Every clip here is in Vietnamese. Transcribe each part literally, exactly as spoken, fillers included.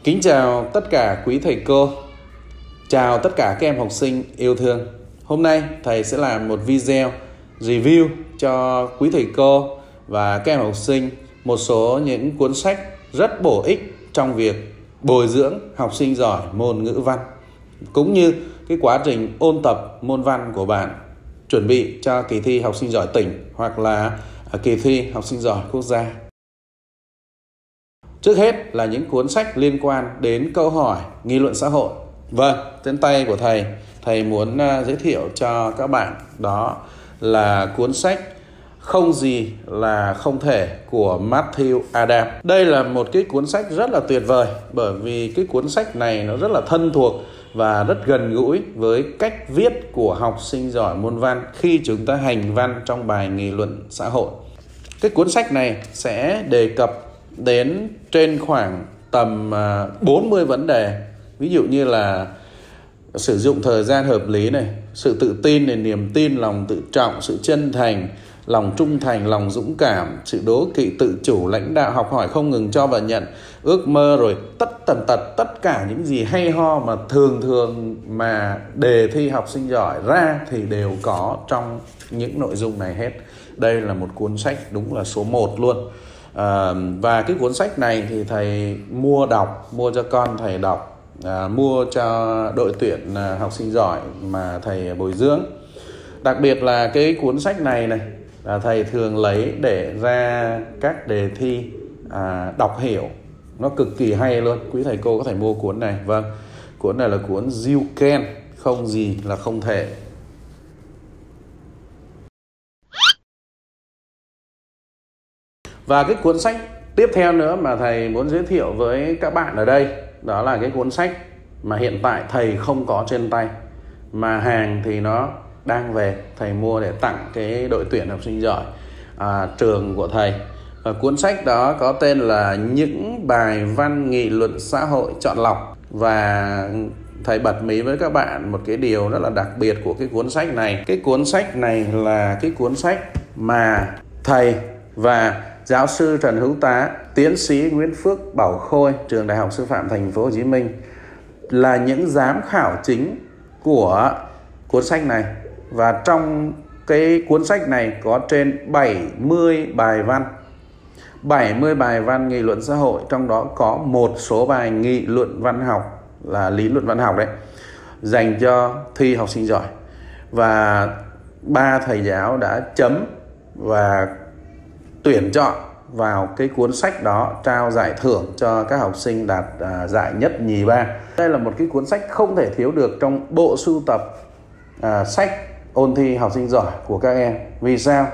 Kính chào tất cả quý thầy cô, chào tất cả các em học sinh yêu thương. Hôm nay thầy sẽ làm một video review cho quý thầy cô và các em học sinh một số những cuốn sách rất bổ ích trong việc bồi dưỡng học sinh giỏi môn ngữ văn, cũng như cái quá trình ôn tập môn văn của bạn chuẩn bị cho kỳ thi học sinh giỏi tỉnh hoặc là kỳ thi học sinh giỏi quốc gia. Trước hết là những cuốn sách liên quan đến câu hỏi nghị luận xã hội. Vâng, trên tay của thầy, thầy muốn uh, giới thiệu cho các bạn đó là cuốn sách Không gì là không thể của Matthew Adam. Đây là một cái cuốn sách rất là tuyệt vời, bởi vì cái cuốn sách này nó rất là thân thuộc và rất gần gũi với cách viết của học sinh giỏi môn văn khi chúng ta hành văn trong bài nghị luận xã hội. Cái cuốn sách này sẽ đề cập đến trên khoảng tầm bốn mươi vấn đề, ví dụ như là sử dụng thời gian hợp lý này, sự tự tin này, niềm tin, lòng tự trọng, sự chân thành, lòng trung thành, lòng dũng cảm, sự đố kỵ, tự chủ, lãnh đạo, học hỏi không ngừng, cho và nhận, ước mơ, rồi tất tần tật tất cả những gì hay ho mà thường thường mà đề thi học sinh giỏi ra thì đều có trong những nội dung này hết. Đây là một cuốn sách đúng là số một luôn. À, và cái cuốn sách này thì thầy mua đọc, mua cho con thầy đọc, à, mua cho đội tuyển à, học sinh giỏi mà thầy bồi dưỡng. Đặc biệt là cái cuốn sách này này là thầy thường lấy để ra các đề thi à, đọc hiểu, nó cực kỳ hay luôn. Quý thầy cô có thể mua cuốn này. Vâng, cuốn này là cuốn You Can, không gì là không thể. Và cái cuốn sách tiếp theo nữa mà thầy muốn giới thiệu với các bạn ở đây, đó là cái cuốn sách mà hiện tại thầy không có trên tay, mà hàng thì nó đang về, thầy mua để tặng cái đội tuyển học sinh giỏi à, trường của thầy. Và cuốn sách đó có tên là Những bài văn nghị luận xã hội chọn lọc. Và thầy bật mí với các bạn một cái điều rất là đặc biệt của cái cuốn sách này. Cái cuốn sách này là cái cuốn sách mà thầy và giáo sư Trần Hữu Tá, tiến sĩ Nguyễn Phước Bảo Khôi, trường Đại học Sư phạm Thành phố Hồ Chí Minh là những giám khảo chính của cuốn sách này. Và trong cái cuốn sách này có trên bảy mươi bài văn, bảy mươi bài văn nghị luận xã hội, trong đó có một số bài nghị luận văn học, là lý luận văn học đấy, dành cho thi học sinh giỏi. Và ba thầy giáo đã chấm và tuyển chọn vào cái cuốn sách đó, trao giải thưởng cho các học sinh đạt à, giải nhất, nhì, ba. Đây là một cái cuốn sách không thể thiếu được trong bộ sưu tập à, sách ôn thi học sinh giỏi của các em. Vì sao?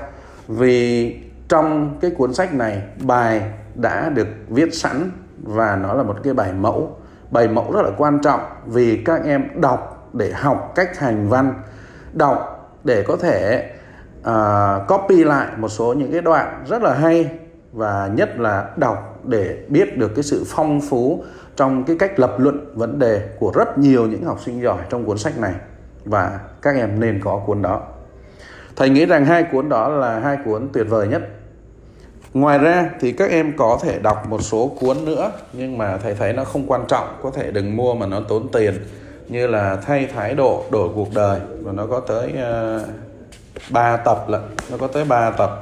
Vì trong cái cuốn sách này bài đã được viết sẵn và nó là một cái bài mẫu. Bài mẫu rất là quan trọng vì các em đọc để học cách hành văn, đọc để có thể uh, copy lại một số những cái đoạn rất là hay, và nhất là đọc để biết được cái sự phong phú trong cái cách lập luận vấn đề của rất nhiều những học sinh giỏi trong cuốn sách này. Và các em nên có cuốn đó. Thầy nghĩ rằng hai cuốn đó là hai cuốn tuyệt vời nhất. Ngoài ra thì các em có thể đọc một số cuốn nữa, nhưng mà thầy thấy nó không quan trọng, có thể đừng mua mà nó tốn tiền, như là Thay thái độ đổi cuộc đời, và nó có tới uh, ba tập lận, nó có tới ba tập.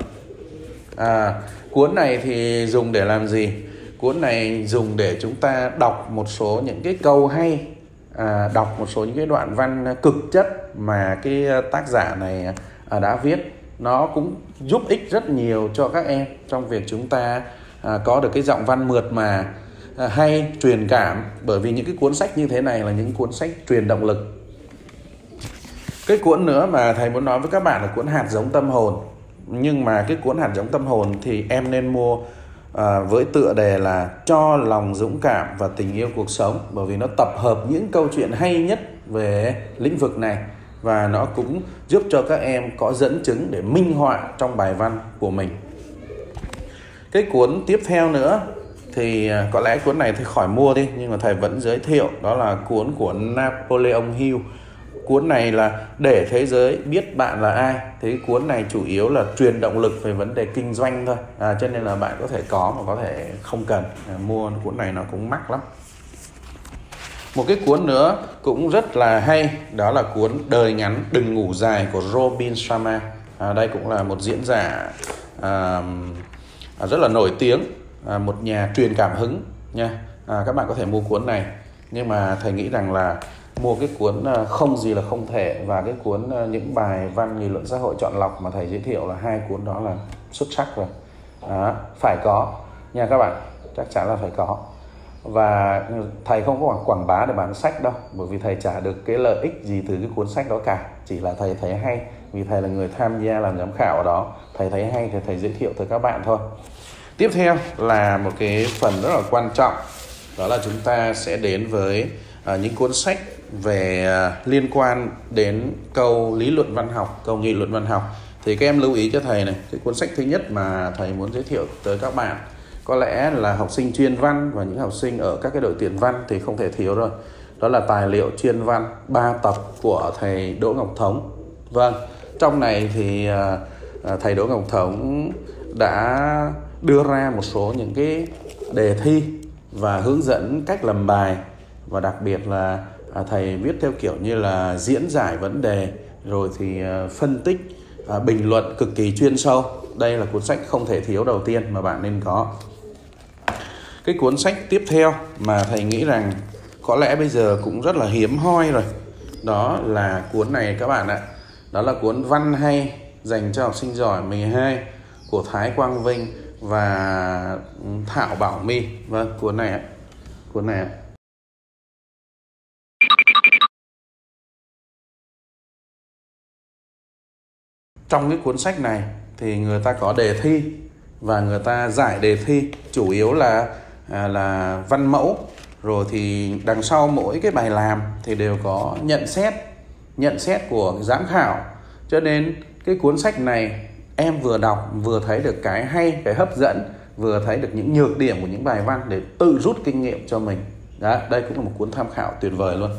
À, cuốn này thì dùng để làm gì? Cuốn này dùng để chúng ta đọc một số những cái câu hay, à, đọc một số những cái đoạn văn cực chất mà cái tác giả này à, đã viết. Nó cũng giúp ích rất nhiều cho các em trong việc chúng ta à, có được cái giọng văn mượt mà, à, hay, truyền cảm. Bởi vì những cái cuốn sách như thế này là những cuốn sách truyền động lực. Cái cuốn nữa mà thầy muốn nói với các bạn là cuốn Hạt giống tâm hồn. Nhưng mà cái cuốn Hạt giống tâm hồn thì em nên mua à, với tựa đề là Cho lòng dũng cảm và tình yêu cuộc sống, bởi vì nó tập hợp những câu chuyện hay nhất về lĩnh vực này, và nó cũng giúp cho các em có dẫn chứng để minh họa trong bài văn của mình. Cái cuốn tiếp theo nữa thì có lẽ cuốn này thì khỏi mua đi, nhưng mà thầy vẫn giới thiệu, đó là cuốn của Napoleon Hill. Cuốn này là Để thế giới biết bạn là ai. Thế cuốn này chủ yếu là truyền động lực về vấn đề kinh doanh thôi, à, cho nên là bạn có thể có mà có thể không cần. À, mua cuốn này nó cũng mắc lắm. Một cái cuốn nữa cũng rất là hay, đó là cuốn Đời Ngắn Đừng Ngủ Dài của Robin Sharma. À, đây cũng là một diễn giả à, rất là nổi tiếng, à, một nhà truyền cảm hứng nha. À, các bạn có thể mua cuốn này, nhưng mà thầy nghĩ rằng là mua cái cuốn Không Gì Là Không Thể và cái cuốn Những Bài Văn Nghị Luận Xã Hội Chọn Lọc mà thầy giới thiệu, là hai cuốn đó là xuất sắc rồi. À, phải có nha các bạn, chắc chắn là phải có. Và thầy không có quảng bá để bán sách đâu, bởi vì thầy chả được cái lợi ích gì từ cái cuốn sách đó cả. Chỉ là thầy thấy hay, vì thầy là người tham gia làm giám khảo ở đó, thầy thấy hay thì thầy giới thiệu tới các bạn thôi. Tiếp theo là một cái phần rất là quan trọng, đó là chúng ta sẽ đến với uh, những cuốn sách về uh, liên quan đến câu lý luận văn học, câu nghị luận văn học. Thì các em lưu ý cho thầy này, cái cuốn sách thứ nhất mà thầy muốn giới thiệu tới các bạn, có lẽ là học sinh chuyên văn và những học sinh ở các cái đội tuyển văn thì không thể thiếu rồi. Đó là tài liệu chuyên văn ba tập của thầy Đỗ Ngọc Thống. Vâng, trong này thì uh, thầy Đỗ Ngọc Thống đã đưa ra một số những cái đề thi và hướng dẫn cách làm bài, và đặc biệt là uh, thầy viết theo kiểu như là diễn giải vấn đề, rồi thì uh, phân tích, uh, bình luận cực kỳ chuyên sâu. Đây là cuốn sách không thể thiếu đầu tiên mà bạn nên có. Cái cuốn sách tiếp theo mà thầy nghĩ rằng có lẽ bây giờ cũng rất là hiếm hoi rồi, đó là cuốn này các bạn ạ. Đó là cuốn Văn Hay dành cho học sinh giỏi mười hai của Thái Quang Vinh và Thảo Bảo My. Vâng, cuốn này ạ. Cuốn này ạ. Trong cái cuốn sách này thì người ta có đề thi và người ta giải đề thi, chủ yếu là à, là văn mẫu, rồi thì đằng sau mỗi cái bài làm thì đều có nhận xét nhận xét của giám khảo. Cho nên cái cuốn sách này em vừa đọc vừa thấy được cái hay, cái hấp dẫn, vừa thấy được những nhược điểm của những bài văn để tự rút kinh nghiệm cho mình. Đó, đây cũng là một cuốn tham khảo tuyệt vời luôn.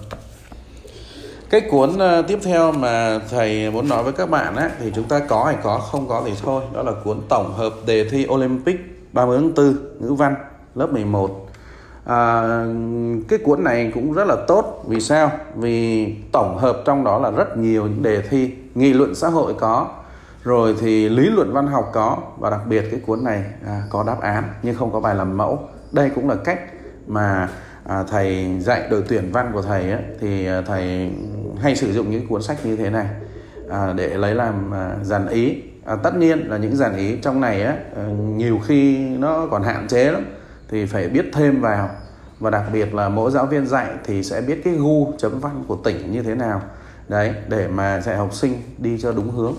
Cái cuốn uh, tiếp theo mà thầy muốn nói với các bạn á, thì chúng ta có hay có, không có thì thôi. Đó là cuốn tổng hợp đề thi Olympic ba mươi tháng tư ngữ văn lớp mười một. À, cái cuốn này cũng rất là tốt. Vì sao? Vì tổng hợp trong đó là rất nhiều những đề thi, nghị luận xã hội có, rồi thì lý luận văn học có, và đặc biệt cái cuốn này à, có đáp án nhưng không có bài làm mẫu. Đây cũng là cách mà à, thầy dạy đội tuyển văn của thầy ấy, thì thầy hay sử dụng những cuốn sách như thế này à, để lấy làm à, dàn ý. À, tất nhiên là những dàn ý trong này á, nhiều khi nó còn hạn chế lắm, thì phải biết thêm vào. Và đặc biệt là mỗi giáo viên dạy thì sẽ biết cái gu chấm văn của tỉnh như thế nào đấy, để mà dạy học sinh đi cho đúng hướng.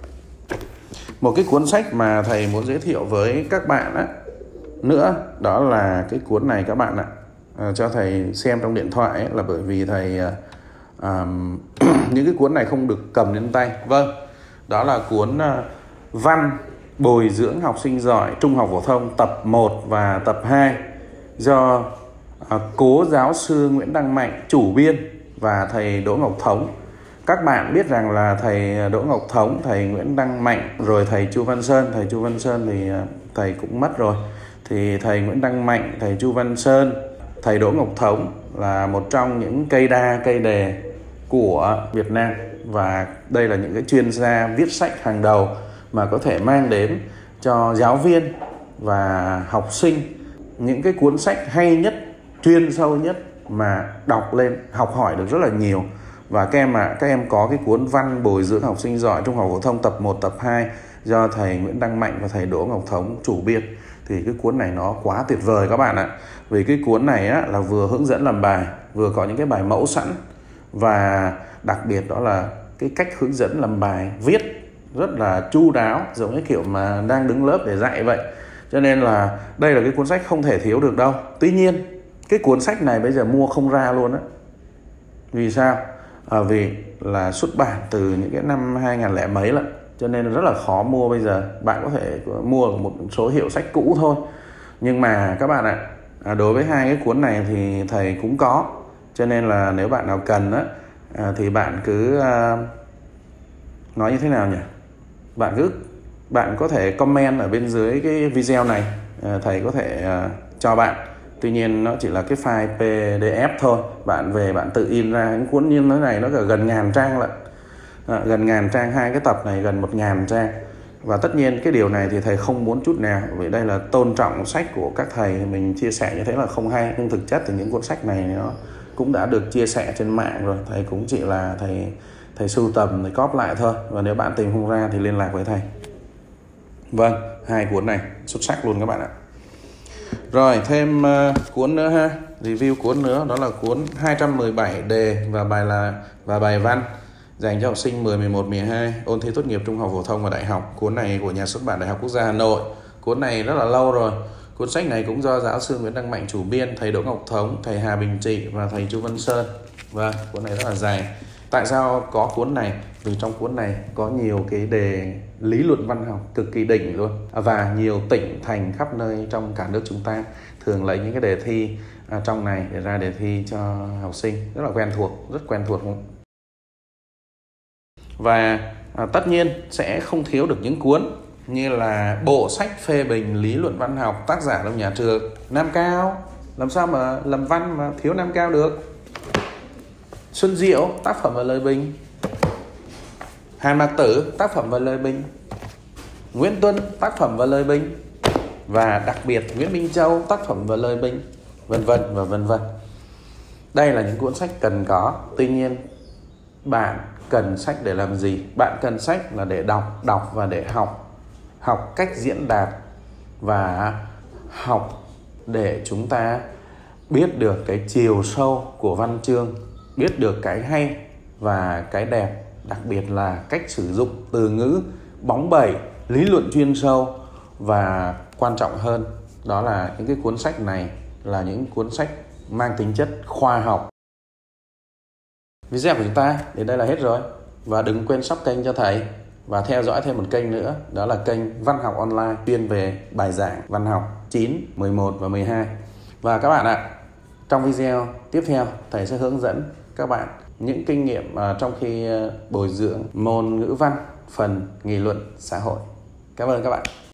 Một cái cuốn sách mà thầy muốn giới thiệu với các bạn á, nữa, đó là cái cuốn này các bạn ạ. À, cho thầy xem trong điện thoại ấy, là bởi vì thầy à, những cái cuốn này không được cầm đến tay. Vâng, đó là cuốn à, Văn Bồi Dưỡng Học Sinh Giỏi Trung học phổ thông tập một và tập hai, do à, cố giáo sư Nguyễn Đăng Mạnh chủ biên và thầy Đỗ Ngọc Thống. Các bạn biết rằng là thầy Đỗ Ngọc Thống, thầy Nguyễn Đăng Mạnh, rồi thầy Chu Văn Sơn. Thầy Chu Văn Sơn thì thầy cũng mất rồi. Thì thầy Nguyễn Đăng Mạnh, thầy Chu Văn Sơn, thầy Đỗ Ngọc Thống là một trong những cây đa cây đề của Việt Nam. Và đây là những cái chuyên gia viết sách hàng đầu mà có thể mang đến cho giáo viên và học sinh những cái cuốn sách hay nhất, chuyên sâu nhất mà đọc lên học hỏi được rất là nhiều. Và các em mà các em có cái cuốn Văn Bồi Dưỡng Học Sinh Giỏi Trung học phổ thông tập một, tập hai do thầy Nguyễn Đăng Mạnh và thầy Đỗ Ngọc Thống chủ biên, thì cái cuốn này nó quá tuyệt vời các bạn ạ. Vì cái cuốn này á, là vừa hướng dẫn làm bài, vừa có những cái bài mẫu sẵn, và đặc biệt đó là cái cách hướng dẫn làm bài viết rất là chu đáo, giống như kiểu mà đang đứng lớp để dạy vậy. Cho nên là đây là cái cuốn sách không thể thiếu được đâu. Tuy nhiên cái cuốn sách này bây giờ mua không ra luôn á. Vì sao? À, vì là xuất bản từ những cái năm hai nghìn lẻ mấy lận, cho nên rất là khó mua bây giờ. Bạn có thể mua một số hiệu sách cũ thôi. Nhưng mà các bạn ạ, à, đối với hai cái cuốn này thì thầy cũng có. Cho nên là nếu bạn nào cần á, à, thì bạn cứ à, nói như thế nào nhỉ? Bạn cứ bạn có thể comment ở bên dưới cái video này, à, thầy có thể à, cho bạn Tuy nhiên nó chỉ là cái file pê đê ép thôi. Bạn về bạn tự in ra những cuốn như thế này nó cả gần ngàn trang lận. À, gần ngàn trang, hai cái tập này gần một ngàn trang. Và tất nhiên cái điều này thì thầy không muốn chút nào, vì đây là tôn trọng sách của các thầy, mình chia sẻ như thế là không hay. Nhưng thực chất thì những cuốn sách này nó cũng đã được chia sẻ trên mạng rồi, thầy cũng chỉ là thầy thầy sưu tầm, thầy cóp lại thôi. Và nếu bạn tìm không ra thì liên lạc với thầy. Vâng, hai cuốn này xuất sắc luôn các bạn ạ. Rồi thêm uh, cuốn nữa ha, review cuốn nữa, đó là cuốn hai trăm mười bảy đề và bài là và bài văn dành cho học sinh mười, mười một, mười hai ôn thi tốt nghiệp trung học phổ thông và đại học. Cuốn này của nhà xuất bản Đại học Quốc gia Hà Nội. Cuốn này rất là lâu rồi. Cuốn sách này cũng do giáo sư Nguyễn Đăng Mạnh chủ biên, thầy Đỗ Ngọc Thống, thầy Hà Bình Trị và thầy Chu Văn Sơn. Vâng, cuốn này rất là dài. Tại sao có cuốn này? Vì trong cuốn này có nhiều cái đề lý luận văn học cực kỳ đỉnh luôn. Và nhiều tỉnh thành khắp nơi trong cả nước chúng ta thường lấy những cái đề thi à, trong này để ra đề thi cho học sinh. Rất là quen thuộc, rất quen thuộc luôn. Và à, tất nhiên sẽ không thiếu được những cuốn như là bộ sách phê bình lý luận văn học, tác giả trong nhà trường Nam Cao. Làm sao mà làm văn mà thiếu Nam Cao được? Xuân Diệu, tác phẩm và lời bình. Hàn Mạc Tử, tác phẩm và lời bình. Nguyễn Tuân, tác phẩm và lời bình. Và đặc biệt Nguyễn Minh Châu, tác phẩm và lời bình, vân vân và vân vân. Đây là những cuốn sách cần có. Tuy nhiên bạn cần sách để làm gì? Bạn cần sách là để đọc, đọc và để học. Học cách diễn đạt và học để chúng ta biết được cái chiều sâu của văn chương, biết được cái hay và cái đẹp, đặc biệt là cách sử dụng từ ngữ bóng bẩy, lý luận chuyên sâu, và quan trọng hơn đó là những cái cuốn sách này là những cuốn sách mang tính chất khoa học. Video của chúng ta đến đây là hết rồi, và đừng quên sub kênh cho thầy và theo dõi thêm một kênh nữa, đó là kênh Văn học Online chuyên về bài giảng văn học chín, mười một và mười hai. Và các bạn ạ, trong video tiếp theo thầy sẽ hướng dẫn các bạn những kinh nghiệm uh, trong khi uh, bồi dưỡng môn ngữ văn phần nghị luận xã hội. Cảm ơn các bạn.